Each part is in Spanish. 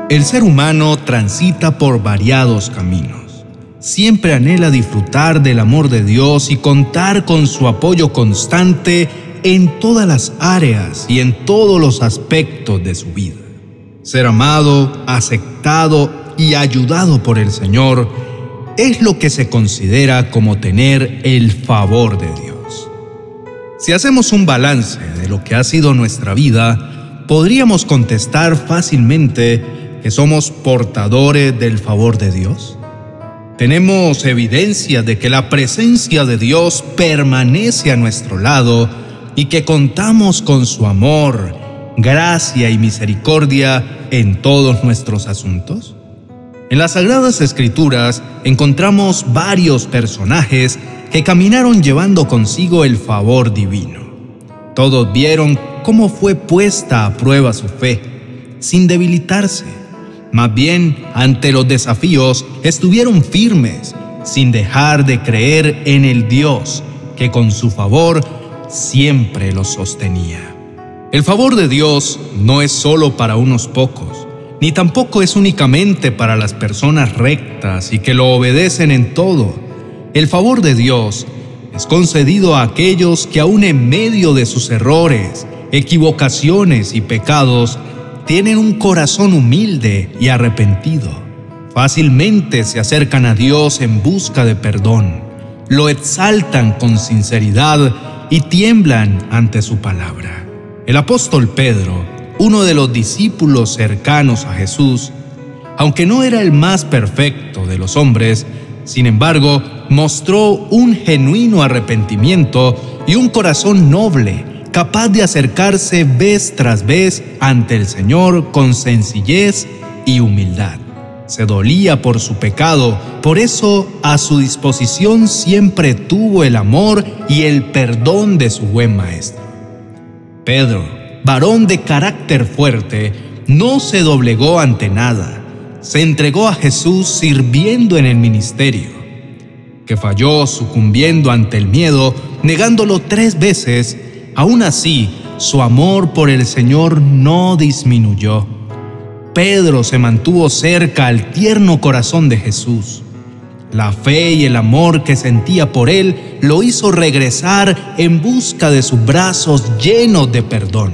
El ser humano transita por variados caminos. Siempre anhela disfrutar del amor de Dios y contar con su apoyo constante en todas las áreas y en todos los aspectos de su vida. Ser amado, aceptado y ayudado por el Señor es lo que se considera como tener el favor de Dios. Si hacemos un balance de lo que ha sido nuestra vida, podríamos contestar fácilmente que somos portadores del favor de Dios. Tenemos evidencia de que la presencia de Dios permanece a nuestro lado y que contamos con su amor, gracia y misericordia en todos nuestros asuntos. En las Sagradas Escrituras encontramos varios personajes que caminaron llevando consigo el favor divino. Todos vieron cómo fue puesta a prueba su fe, sin debilitarse. Más bien, ante los desafíos, estuvieron firmes, sin dejar de creer en el Dios que con su favor siempre los sostenía. El favor de Dios no es solo para unos pocos, ni tampoco es únicamente para las personas rectas y que lo obedecen en todo. El favor de Dios es concedido a aquellos que aún en medio de sus errores, equivocaciones y pecados, tienen un corazón humilde y arrepentido. Fácilmente se acercan a Dios en busca de perdón, lo exaltan con sinceridad y tiemblan ante su palabra. El apóstol Pedro, uno de los discípulos cercanos a Jesús, aunque no era el más perfecto de los hombres, sin embargo, mostró un genuino arrepentimiento y un corazón noble, capaz de acercarse vez tras vez ante el Señor con sencillez y humildad. Se dolía por su pecado, por eso a su disposición siempre tuvo el amor y el perdón de su buen maestro. Pedro, varón de carácter fuerte, no se doblegó ante nada. Se entregó a Jesús sirviendo en el ministerio. Que falló sucumbiendo ante el miedo, negándolo 3 veces, aún así, su amor por el Señor no disminuyó. Pedro se mantuvo cerca al tierno corazón de Jesús. La fe y el amor que sentía por él lo hizo regresar en busca de sus brazos llenos de perdón.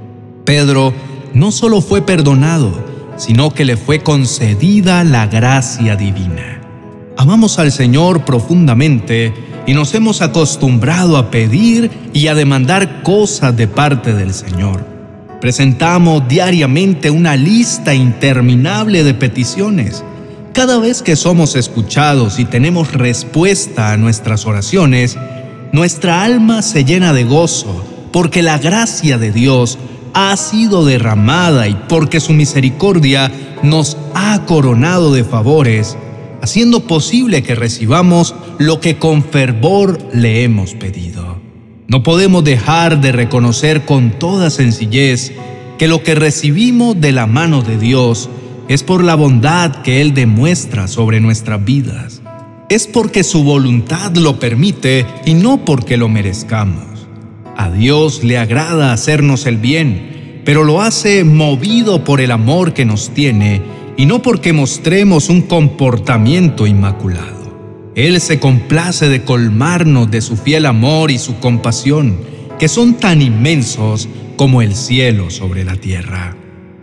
Pedro no solo fue perdonado, sino que le fue concedida la gracia divina. Amamos al Señor profundamente y nos hemos acostumbrado a pedir y a demandar cosas de parte del Señor. Presentamos diariamente una lista interminable de peticiones. Cada vez que somos escuchados y tenemos respuesta a nuestras oraciones, nuestra alma se llena de gozo, porque la gracia de Dios ha sido derramada y porque su misericordia nos ha coronado de favores, haciendo posible que recibamos lo que con fervor le hemos pedido. No podemos dejar de reconocer con toda sencillez que lo que recibimos de la mano de Dios es por la bondad que Él demuestra sobre nuestras vidas. Es porque su voluntad lo permite y no porque lo merezcamos. A Dios le agrada hacernos el bien, pero lo hace movido por el amor que nos tiene y no porque mostremos un comportamiento inmaculado. Él se complace de colmarnos de su fiel amor y su compasión, que son tan inmensos como el cielo sobre la tierra.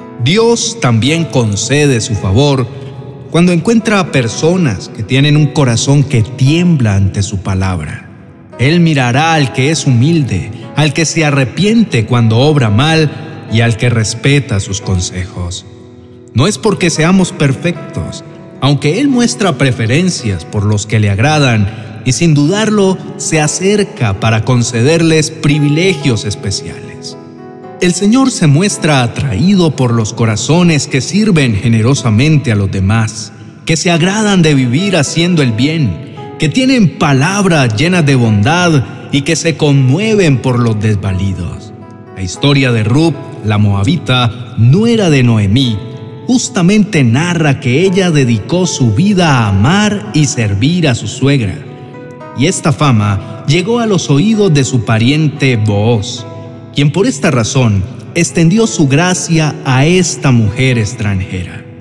Dios también concede su favor cuando encuentra a personas que tienen un corazón que tiembla ante su palabra. Él mirará al que es humilde, al que se arrepiente cuando obra mal y al que respeta sus consejos. No es porque seamos perfectos, aunque Él muestra preferencias por los que le agradan y sin dudarlo se acerca para concederles privilegios especiales. El Señor se muestra atraído por los corazones que sirven generosamente a los demás, que se agradan de vivir haciendo el bien, que tienen palabras llenas de bondad y que se conmueven por los desvalidos. La historia de Ruth, la moabita, nuera de Noemí, justamente narra que ella dedicó su vida a amar y servir a su suegra. Y esta fama llegó a los oídos de su pariente Booz, quien por esta razón extendió su gracia a esta mujer extranjera.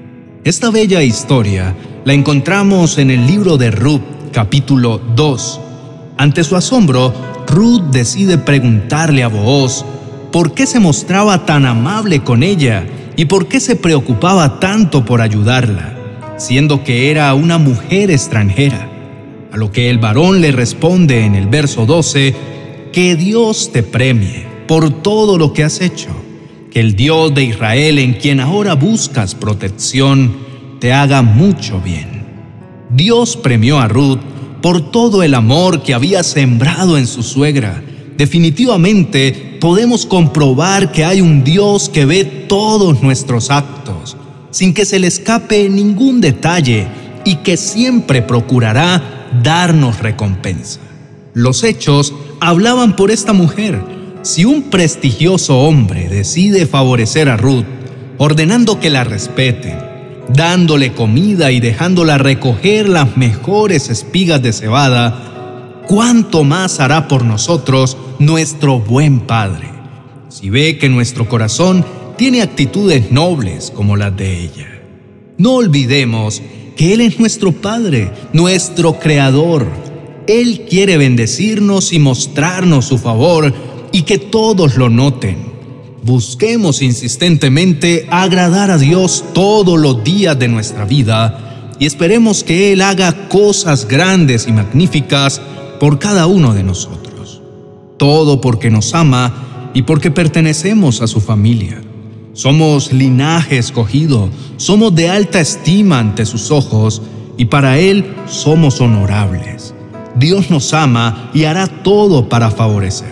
Esta bella historia la encontramos en el libro de Ruth, capítulo 2. Ante su asombro, Ruth decide preguntarle a Booz por qué se mostraba tan amable con ella y por qué se preocupaba tanto por ayudarla, siendo que era una mujer extranjera. A lo que el varón le responde en el verso 12, que Dios te premie por todo lo que has hecho, que el Dios de Israel, en quien ahora buscas protección, te haga mucho bien. Dios premió a Ruth por todo el amor que había sembrado en su suegra. Definitivamente podemos comprobar que hay un Dios que ve todos nuestros actos, sin que se le escape ningún detalle, y que siempre procurará darnos recompensa. Los hechos hablaban por esta mujer. Si un prestigioso hombre decide favorecer a Ruth, ordenando que la respeten, dándole comida y dejándola recoger las mejores espigas de cebada, ¿cuánto más hará por nosotros nuestro buen Padre, si ve que nuestro corazón tiene actitudes nobles como las de ella? No olvidemos que Él es nuestro Padre, nuestro Creador. Él quiere bendecirnos y mostrarnos su favor y que todos lo noten. Busquemos insistentemente agradar a Dios todos los días de nuestra vida y esperemos que Él haga cosas grandes y magníficas por cada uno de nosotros. Todo porque nos ama y porque pertenecemos a su familia. Somos linaje escogido, somos de alta estima ante sus ojos y para Él somos honorables. Dios nos ama y hará todo para favorecernos.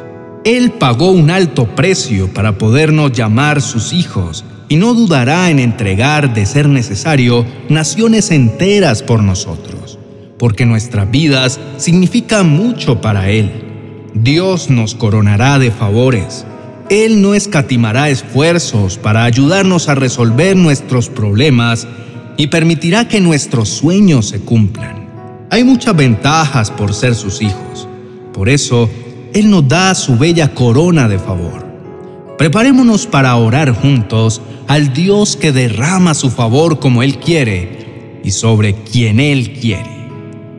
Él pagó un alto precio para podernos llamar sus hijos y no dudará en entregar, de ser necesario, naciones enteras por nosotros, porque nuestras vidas significan mucho para Él. Dios nos coronará de favores. Él no escatimará esfuerzos para ayudarnos a resolver nuestros problemas y permitirá que nuestros sueños se cumplan. Hay muchas ventajas por ser sus hijos. Por eso, Él nos da su bella corona de favor. Preparémonos para orar juntos al Dios que derrama su favor como Él quiere y sobre quien Él quiere.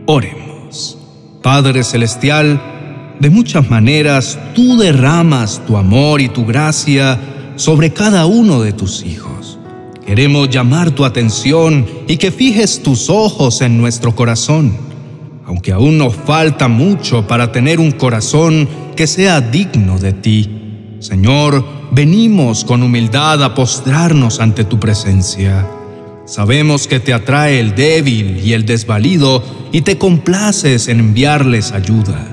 Oremos. Padre Celestial, de muchas maneras tú derramas tu amor y tu gracia sobre cada uno de tus hijos. Queremos llamar tu atención y que fijes tus ojos en nuestro corazón. Aunque aún nos falta mucho para tener un corazón que sea digno de ti, Señor, venimos con humildad a postrarnos ante tu presencia. Sabemos que te atrae el débil y el desvalido y te complaces en enviarles ayuda.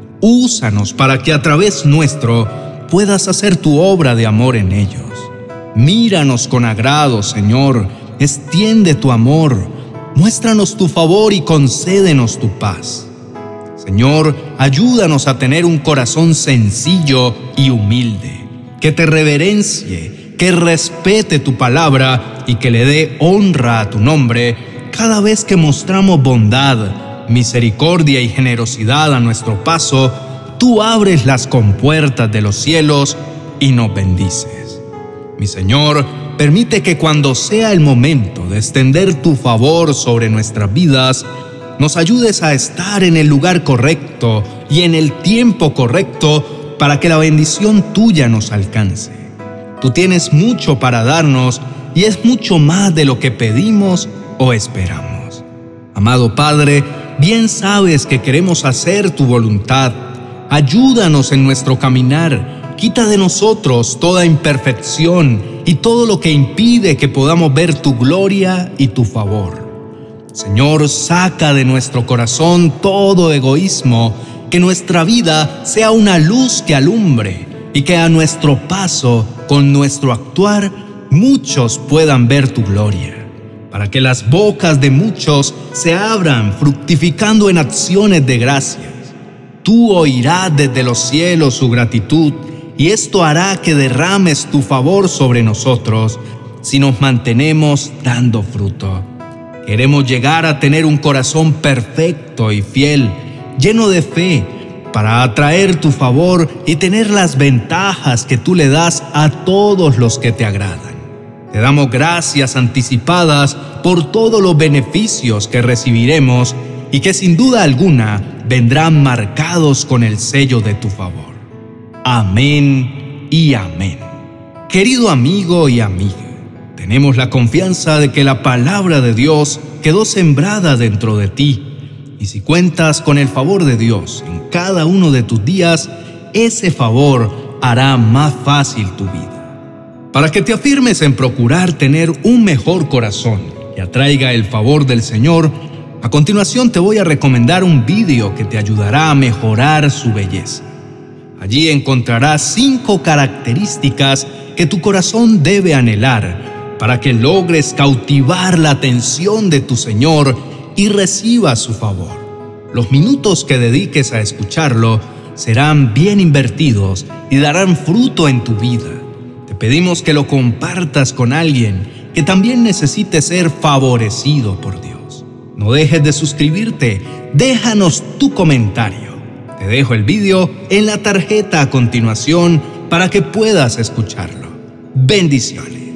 Úsanos para que a través nuestro puedas hacer tu obra de amor en ellos. Míranos con agrado, Señor, extiende tu amor. Muéstranos tu favor y concédenos tu paz. Señor, ayúdanos a tener un corazón sencillo y humilde, que te reverencie, que respete tu palabra y que le dé honra a tu nombre cada vez que mostramos bondad, misericordia y generosidad a nuestro paso. Tú abres las compuertas de los cielos y nos bendices. Mi Señor, permite que cuando sea el momento de extender tu favor sobre nuestras vidas, nos ayudes a estar en el lugar correcto y en el tiempo correcto para que la bendición tuya nos alcance. Tú tienes mucho para darnos y es mucho más de lo que pedimos o esperamos. Amado Padre, bien sabes que queremos hacer tu voluntad. Ayúdanos en nuestro caminar. Quita de nosotros toda imperfección y todo lo que impide que podamos ver tu gloria y tu favor. Señor, saca de nuestro corazón todo egoísmo, que nuestra vida sea una luz que alumbre y que a nuestro paso, con nuestro actuar, muchos puedan ver tu gloria, para que las bocas de muchos se abran, fructificando en acciones de gracias. Tú oirás desde los cielos su gratitud, y esto hará que derrames tu favor sobre nosotros si nos mantenemos dando fruto. Queremos llegar a tener un corazón perfecto y fiel, lleno de fe, para atraer tu favor y tener las ventajas que tú le das a todos los que te agradan. Te damos gracias anticipadas por todos los beneficios que recibiremos y que sin duda alguna vendrán marcados con el sello de tu favor. Amén y amén. Querido amigo y amiga, tenemos la confianza de que la palabra de Dios quedó sembrada dentro de ti, y si cuentas con el favor de Dios en cada uno de tus días, ese favor hará más fácil tu vida. Para que te afirmes en procurar tener un mejor corazón y atraiga el favor del Señor, a continuación te voy a recomendar un vídeo que te ayudará a mejorar su belleza. Allí encontrarás 5 características que tu corazón debe anhelar para que logres cautivar la atención de tu Señor y recibas su favor. Los minutos que dediques a escucharlo serán bien invertidos y darán fruto en tu vida. Te pedimos que lo compartas con alguien que también necesite ser favorecido por Dios. No dejes de suscribirte, déjanos tu comentario. Te dejo el vídeo en la tarjeta a continuación para que puedas escucharlo. Bendiciones.